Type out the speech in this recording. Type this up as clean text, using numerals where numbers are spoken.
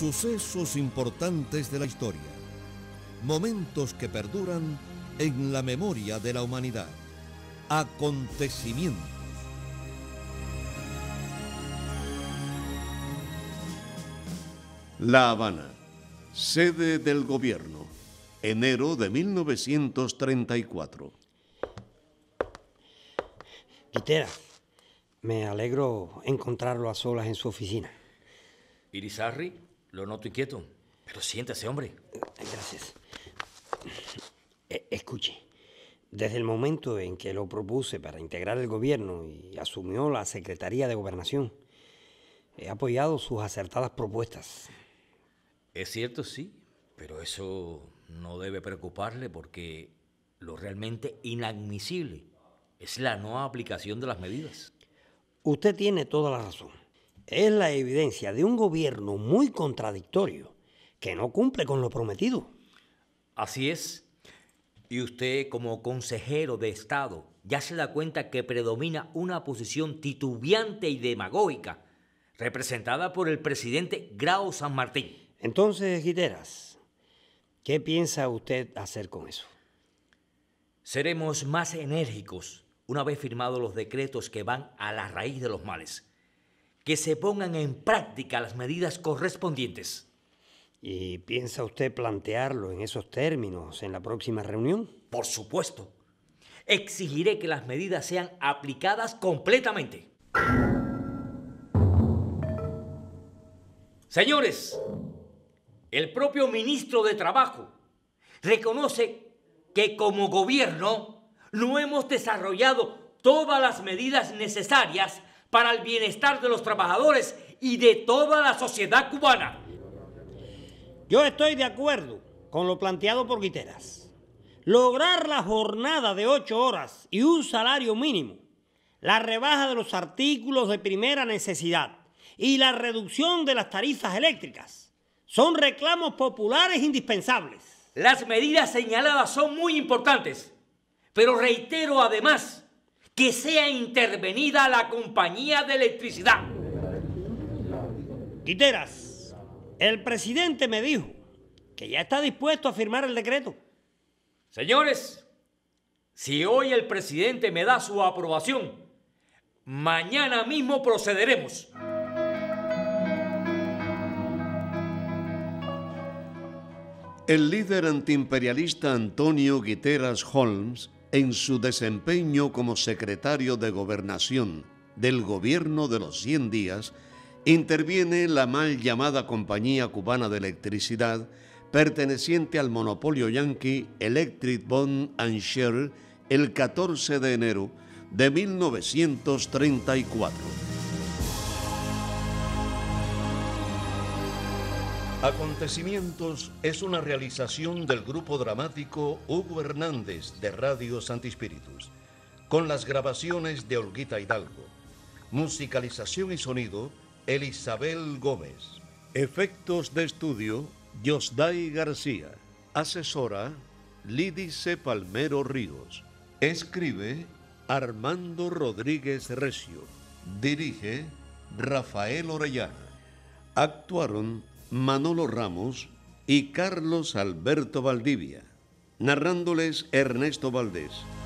Sucesos importantes de la historia. Momentos que perduran en la memoria de la humanidad. Acontecimientos. La Habana, sede del gobierno, enero de 1934. Guitera, me alegro encontrarlo a solas en su oficina. Irizarry, lo noto inquieto, pero siéntese, hombre. Gracias. Escuche, desde el momento en que lo propuse para integrar el gobierno y asumió la Secretaría de Gobernación, he apoyado sus acertadas propuestas. Es cierto, sí, pero eso no debe preocuparle porque lo realmente inadmisible es la no aplicación de las medidas. Usted tiene toda la razón. Es la evidencia de un gobierno muy contradictorio que no cumple con lo prometido. Así es. Y usted, como consejero de Estado, ya se da cuenta que predomina una posición titubeante y demagógica, representada por el presidente Grau San Martín. Entonces, Guiteras, ¿qué piensa usted hacer con eso? Seremos más enérgicos una vez firmados los decretos que van a la raíz de los males. Que se pongan en práctica las medidas correspondientes. ¿Y piensa usted plantearlo en esos términos en la próxima reunión? Por supuesto. Exigiré que las medidas sean aplicadas completamente. Señores, el propio ministro de Trabajo reconoce que como gobierno no hemos desarrollado todas las medidas necesarias para el bienestar de los trabajadores y de toda la sociedad cubana. Yo estoy de acuerdo con lo planteado por Guiteras. Lograr la jornada de 8 horas y un salario mínimo, la rebaja de los artículos de primera necesidad y la reducción de las tarifas eléctricas son reclamos populares indispensables. Las medidas señaladas son muy importantes, pero reitero además que sea intervenida la compañía de electricidad. Guiteras, el presidente me dijo que ya está dispuesto a firmar el decreto. Señores, si hoy el presidente me da su aprobación, mañana mismo procederemos. El líder antiimperialista Antonio Guiteras Holmes, en su desempeño como secretario de Gobernación del Gobierno de los 100 días, interviene la mal llamada Compañía Cubana de Electricidad, perteneciente al monopolio yanqui Electric Bond and Share, el 14 de enero de 1934. Acontecimientos es una realización del grupo dramático Hugo Hernández de Radio Santi Spíritus, con las grabaciones de Olguita Hidalgo, musicalización y sonido Elisabel Gómez, efectos de estudio Yosday García, asesora Lídice Palmero Ríos, escribe Armando Rodríguez Recio, dirige Rafael Orellana, actuaron Manolo Ramos y Carlos Alberto Valdivia, narrándoles Ernesto Valdés.